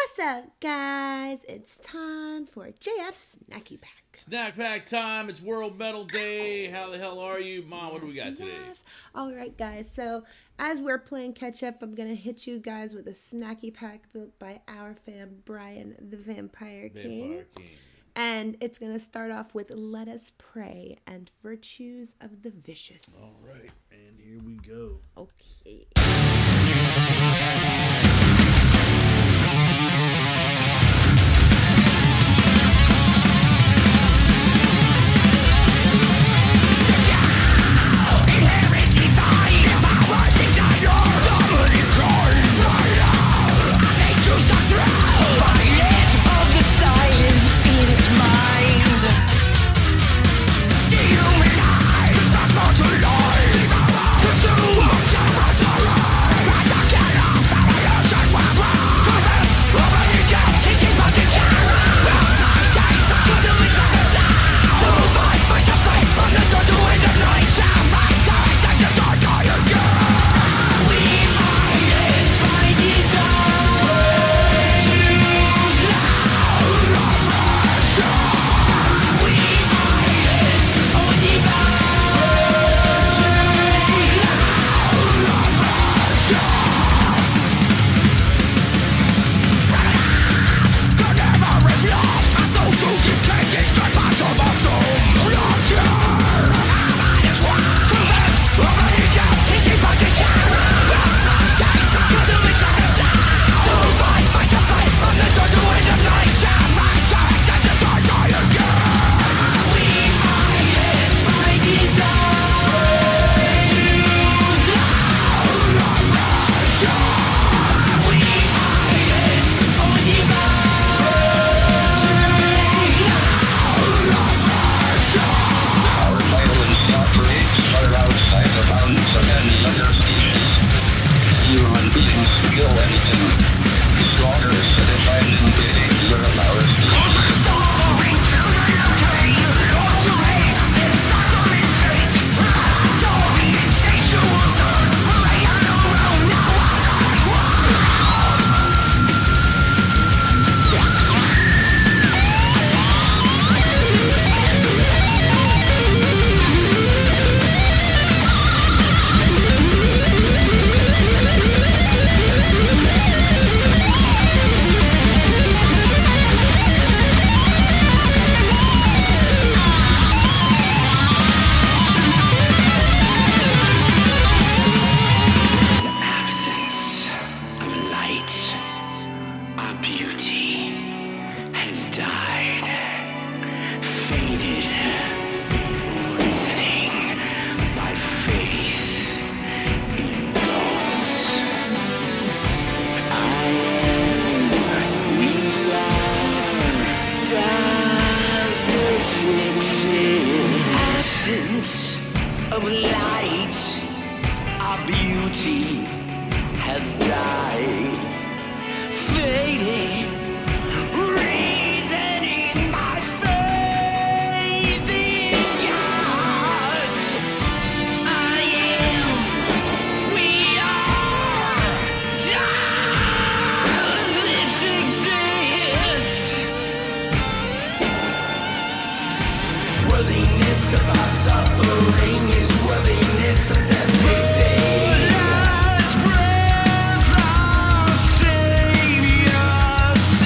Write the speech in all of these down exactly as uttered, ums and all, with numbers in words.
What's up, guys? It's time for J F's Snacky Pack. Snack Pack time. It's World Metal Day. How the hell are you? Mom, yes, what do we got today? Yes. All right, guys. So, as we're playing catch up, I'm going to hit you guys with a Snacky Pack built by our fan, Brian the Vampire King. Vampire King. And it's going to start off with Let Us Pray and Virtues of the Vicious. All right, and here we go. Okay. Of light, our beauty has died, fading, reasoning by faith in God. I am, we are, does this exist? Worthiness of our suffering is worthiness of death, we say. Let's praise our Savior,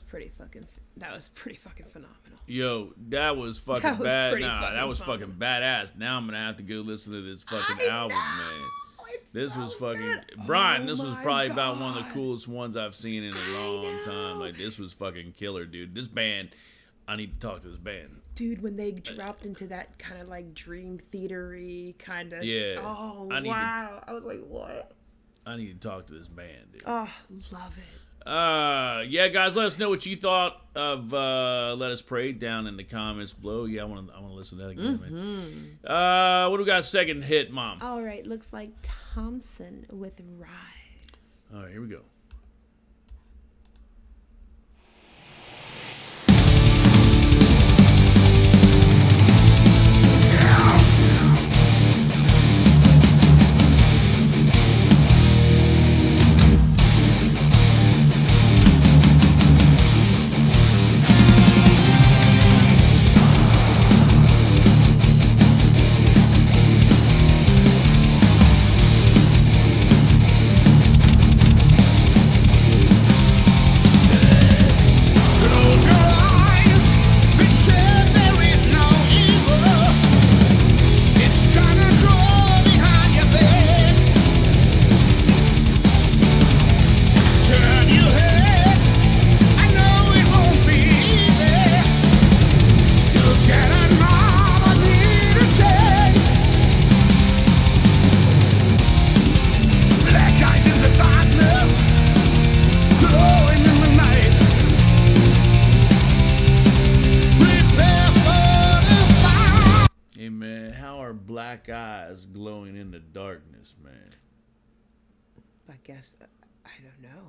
pretty fucking. That was pretty fucking phenomenal. Yo, that was fucking That was bad. pretty Nah, fucking that was fun. fucking badass. Now I'm gonna have to go listen to this fucking I album, know. man. It's This so was fucking good. Brian. Oh This was my probably about one of the God. coolest ones I've seen in a I long time. know. Like this was fucking killer, dude. This band, I need to talk to this band. Dude, when they dropped into that kind of like dream theatery kind of. Yeah. Oh I need to- wow! I was like, what? I need to talk to this band, dude. Oh, love it. Uh, yeah, guys, let us know what you thought of uh, Let Us Pray down in the comments below. Yeah, I want to, I want to listen to that again, man. Uh, what do we got? Second hit, Mom. All right, looks like Thompson with Rise. All right, here we go. Close your eyes, pretend there is no evil. It's gonna grow behind your bed. Turn your head, I know it won't be easy. You'll get another little day. Black eyes in the darkness, glowing in the night. Prepare for the fire. Hey, man, how are black eyes glowing in the darkness, man? I guess uh, I don't know.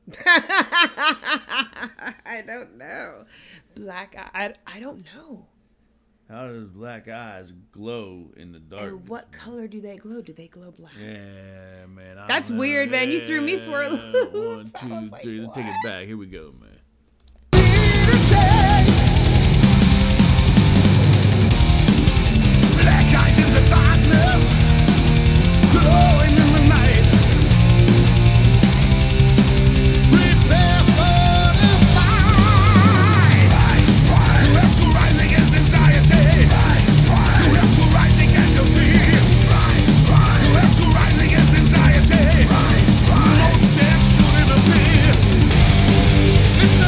I don't know. Black eye. I, I don't know. How does black eyes glow in the darkness? And what color do they glow? Do they glow black? Yeah, man. I That's don't know. weird, man. You threw me for a Yeah, loop. One, I two, was like, three. Let's take it what? back. Here we go, man. Black eyes in the darkness, glowing in the night. Prepare for the fight. You have to rise against anxiety. You have to rise against your fear. You have to rise against anxiety. No chance to live a fear. It's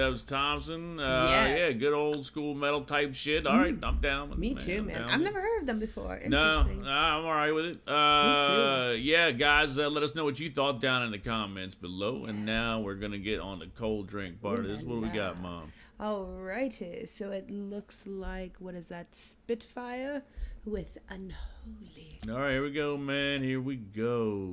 Debs Thompson. Uh, Yes. Yeah, good old school metal type shit. All right, I'm down. Me man, too, I'm man. down I've with it. never heard of them before. No, Interesting. no, I'm all right with it. Uh, too. Yeah, guys, uh, let us know what you thought down in the comments below. And now we're going to get on the cold drink part of this. What do we got, Mom? Alrighty, so it looks like, what is that? Spitfire with Unholy. All right, here we go, man. Here we go.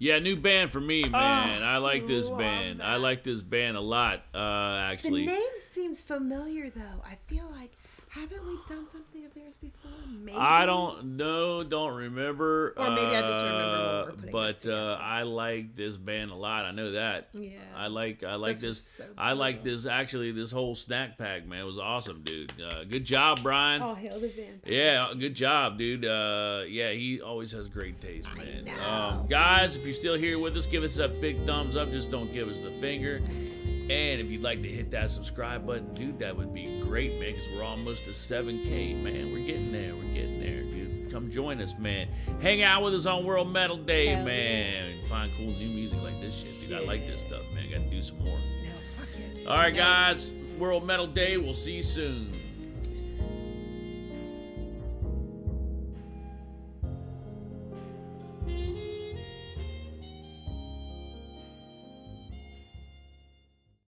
Yeah, new band for me, man. I like this love band. that. I like this band a lot, uh, The actually. name seems familiar, though. I feel like, haven't we done something of theirs before? Maybe. I don't know, don't remember. Or maybe I just remember when we uh, were putting But this together. uh, I like this band a lot. I know that. Yeah. I like I like This was this. so I like cool. this. Actually, this whole snack pack, man, was awesome, dude. Uh, good job, Brian. Oh, hail the vampire. Yeah, good job, dude. Uh, yeah, he always has great taste, man. know. Um, guys, if you're still here with us, give us a big thumbs up. Just don't give us the finger. And if you'd like to hit that subscribe button, dude, that would be great, man, because we're almost to seven K, man. We're getting there. We're getting there, dude. Come join us, man. Hang out with us on World Metal Day, Hell man. yeah. Find cool new music like this shit, dude. I like this stuff, man. Got to do some more. No, fuck it. All right, guys. World Metal Day. We'll see you soon.